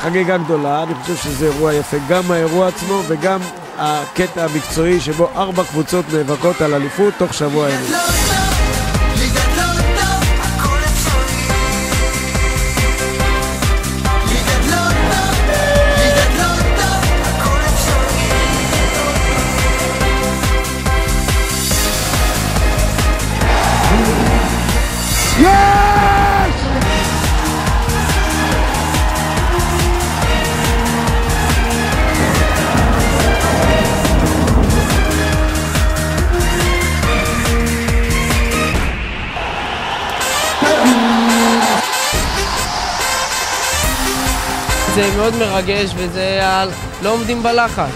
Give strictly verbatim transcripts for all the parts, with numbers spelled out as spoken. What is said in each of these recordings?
חגיגה גדולה, אני חושב שזה אירוע יפה, גם האירוע עצמו וגם הקטע המקצועי שבו ארבע קבוצות נאבקות על אליפות תוך שבוע ימים. זה מאוד מרגש וזה לא עומדים בלחץ.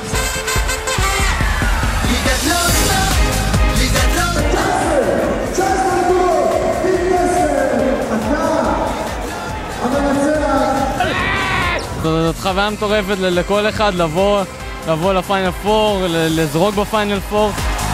זאת חוויה מטורפת לכל אחד לבוא, לבוא לפיינל פור, לזרוק בפיינל פור.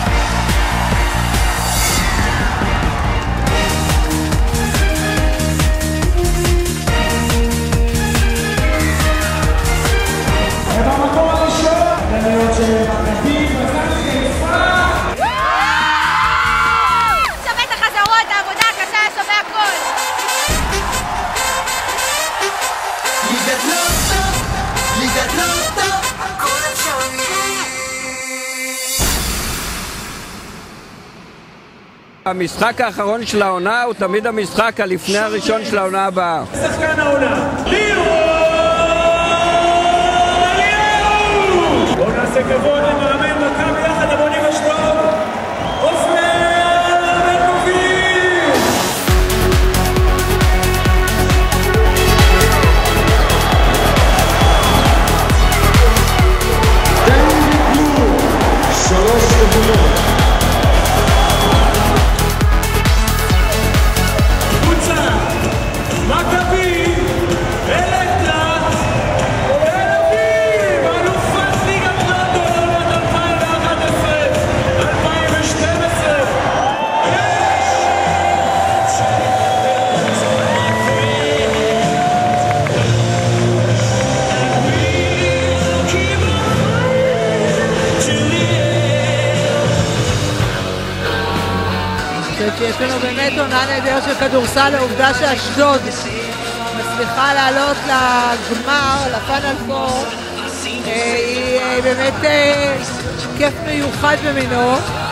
המשחק האחרון של העונה הוא תמיד המשחק הלפני הראשון של העונה הבאה. שחקן העונה, ליאור! ליאור! בואו נעשה כבוד למאמן מכבי יחד המונים אשדוד, עופר בן דוד! שלוש נקודות. שיש לנו באמת עונה נהדרת של כדורסל, לעובדה שאשדוד מצליחה לעלות לגמר, לפאנל פור, היא באמת כיף מיוחד במינו.